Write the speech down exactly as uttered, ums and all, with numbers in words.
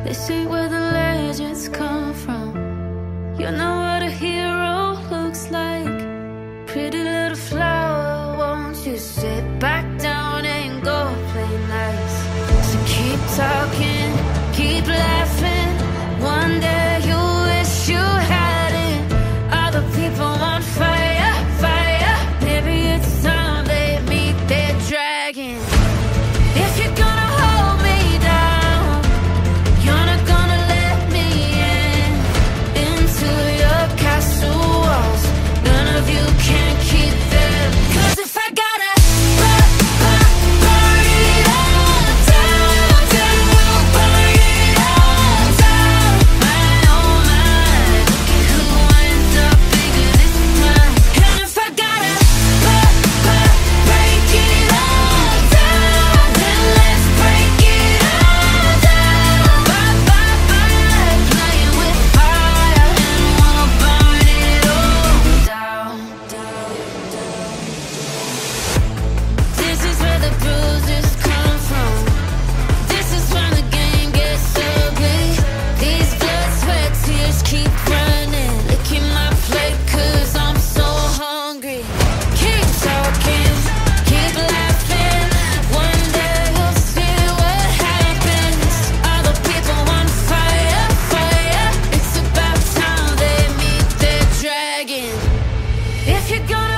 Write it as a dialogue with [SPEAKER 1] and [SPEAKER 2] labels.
[SPEAKER 1] This ain't where the legends come from. You know what a hero looks like. Pretty little flower, won't you sit back down and go play nice? So keep talking, keep laughing. One day you'll wish you had it. Other people on fire, fire. Maybe it's time they meet their dragon. If you're gonna hold me down, you're not gonna let me in. Into your castle walls, none of you can keep them. 'Cause if I gotta burn, burn, burn it all down, down, burn it all down. My oh my, who ends up bigger this time? And if I gotta burn, burn, break it all down, then let's break it all down. Bye, bye, bye, playing with fire, and we'll burn it all down. This is where the bruises come from. This is when the game gets ugly. These blood, sweat, tears keep running. Licking my plate 'cause I'm so hungry. Keep talking, keep laughing. One day you'll see what happens. Other people on fire, fire. It's about time they meet their dragon. If you're gonna